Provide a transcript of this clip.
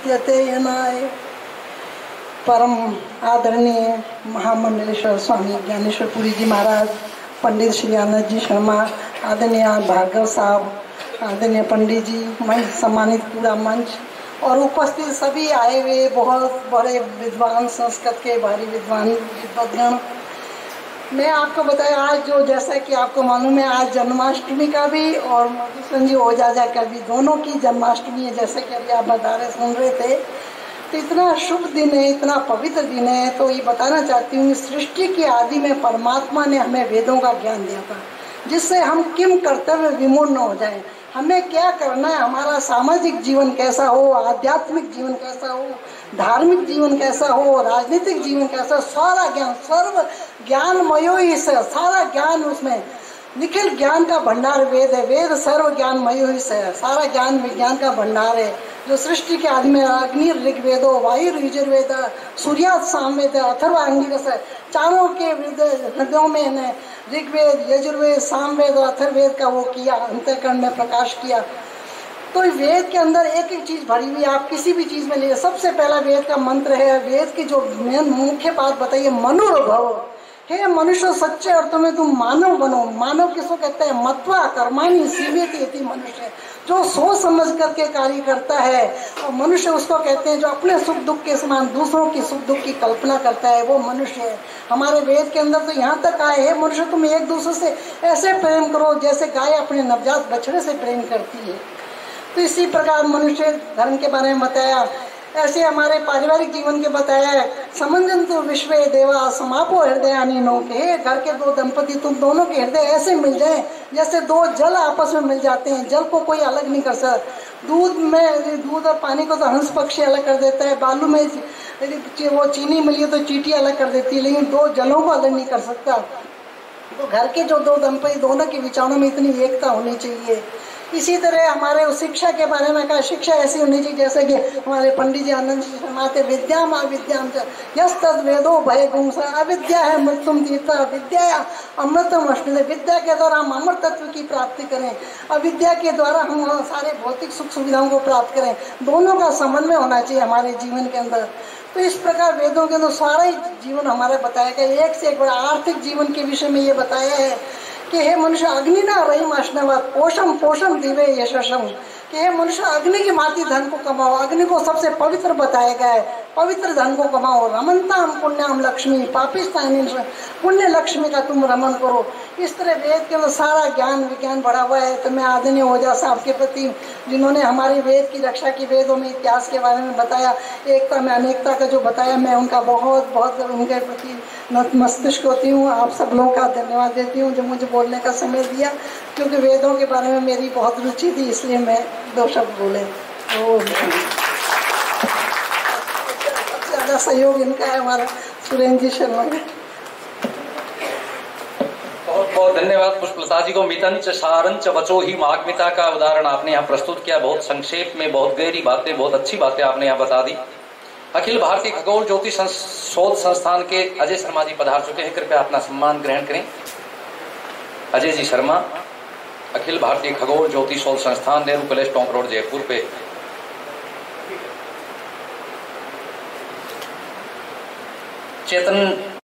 विद्यते यनाय। परम आदरणीय महामंडलेश्वर स्वामी ज्ञानेश्वर पुरी जी महाराज, पंडित श्री आनंद जी शर्मा, आदरणीय भार्गव साहब, आदरणीय पंडित जी, मंच सम्मानित पूरा मंच और उपस्थित सभी आए हुए बहुत बड़े विद्वान, संस्कृत के भारी विद्वान। मैं आपको बताया आज जो, जैसा कि आपको मालूम है, आज जन्माष्टमी का भी और मधुसूदन जी ओझा का भी, दोनों की जन्माष्टमी है। जैसे कि अभी आप बता रहे, सुन रहे थे, तो इतना शुभ दिन है, इतना पवित्र दिन है। तो ये बताना चाहती हूँ, सृष्टि के आदि में परमात्मा ने हमें वेदों का ज्ञान दिया था, जिससे हम किम कर्तव्य विमूढ़ हो जाए, हमें क्या करना है, हमारा सामाजिक जीवन कैसा हो, आध्यात्मिक जीवन कैसा हो, धार्मिक जीवन कैसा हो, राजनीतिक जीवन कैसा, सारा ज्ञान, सर्व ज्ञानमयो ही से, सारा ज्ञान उसमें, निखिल ज्ञान का भंडार वेद है। वेद सर्व ज्ञानमयो ही से, सारा ज्ञान विज्ञान का भंडार है, जो सृष्टि के आदि में अग्नि ऋग्वेदो, वायु यजुर्वेद, सूर्यात सामवेद, अथर्व अंगिरस, चारों के हृदयों में ऋग्वेद, यजुर्वेद, सामवेद और अथर्ववेद का वो किया, अंतःकरण में प्रकाश किया। तो वेद के अंदर एक एक चीज भरी हुई, आप किसी भी चीज में ले। सबसे पहला वेद का मंत्र है, वेद की जो मेन मुख्य बात बताइए, मनुर्भव। हे मनुष्य, सच्चे अर्थों में तुम मानव बनो। मानव किसको कहते हैं? मत्वा कर्माणि सीवेति इति मनुष्य, जो सोच समझ करके कार्य करता है। और मनुष्य उसको कहते हैं जो अपने सुख दुख के समान दूसरों की सुख दुख की कल्पना करता है, वो मनुष्य है। हमारे वेद के अंदर तो यहाँ तक आए है, मनुष्य तुम एक दूसरे से ऐसे प्रेम करो जैसे गाय अपने नवजात बछड़े से प्रेम करती है। तो इसी प्रकार मनुष्य धर्म के बारे में बताया। ऐसे हमारे पारिवारिक जीवन के बताया है, समंजंतु विश्व देवा समापो हृदयानि नो, के घर के दो दंपति, तुम दोनों के हृदय ऐसे मिल जाए जैसे दो जल आपस में मिल जाते हैं। जल को कोई अलग नहीं कर सकता। दूध और पानी को तो हंस पक्षी अलग कर देता है, बालू में वो चीनी मिली तो चींटी अलग कर देती है, लेकिन दो जलों को अलग नहीं कर सकता। तो घर के जो दो दंपति, दोनों के विचारों में इतनी एकता होनी चाहिए। इसी तरह हमारे उस शिक्षा के बारे में कहा, शिक्षा ऐसी होनी चाहिए जैसे कि हमारे पंडित जी आनंद फरमाते, विद्याम अविद्याम यस तद वेदो भय गुंस, अविद्या है मृत्युम तीर्था, विद्या अमृतम अश्विन। विद्या के द्वारा हम अमृत तत्व की प्राप्ति करें, अविद्या के द्वारा हम सारे भौतिक सुख सुविधाओं को प्राप्त करें। दोनों का समन्वय होना चाहिए हमारे जीवन के अंदर। तो इस प्रकार वेदों के अंदर सारा ही जीवन हमारा बताया गया। एक से एक बड़ा आर्थिक जीवन के विषय में ये बताया है कि हे मनुष्य, अग्नि ना रही माशनवत पोषम पोषम दिवे यशम, कि हे मनुष्य, अग्नि की माती धन को कमाओ। अग्नि को सबसे पवित्र बताया गया है, पवित्र धन को कमाओ। रमनताम पुण्याम लक्ष्मी पापिस्तानी, पुण्य लक्ष्मी का तुम रमन करो। इस तरह वेद के अंदर सारा ज्ञान विज्ञान बढ़ा हुआ है। तो मैं आदरणीय ओझा साहब के प्रति, जिन्होंने हमारे वेद की रक्षा की, वेदों में इतिहास के बारे में बताया, एकता में अनेकता का जो बताया, मैं उनका बहुत बहुत उनके प्रति नतमस्तक होती हूँ। आप सब लोगों का धन्यवाद देती हूँ जो मुझे बोलने का समय दिया, क्योंकि वेदों के बारे में मेरी बहुत रुचि थी, इसलिए मैं दो शब्द बोले। सबसे ज़्यादा सहयोग इनका है, हमारा सुरेंद्र जी शर्मा। बहुत बहुत धन्यवाद पुष्पलता जी को। मितंच सारंच वचो ही माग्मिता का उदाहरण आपने यहाँ प्रस्तुत किया। बहुत संक्षेप में, बहुत गहरी बातें, बहुत अच्छी बातें आपने यहाँ बता दी। अखिल भारतीय खगोल ज्योति शोध संस्थान के अजय शर्मा जी पधार चुके हैं, कृपया अपना सम्मान ग्रहण करें। अजय जी शर्मा, अखिल भारतीय खगोल ज्योति शोध संस्थान, नेहरू कॉलेज, टोंक रोड, जयपुर पे। चेतन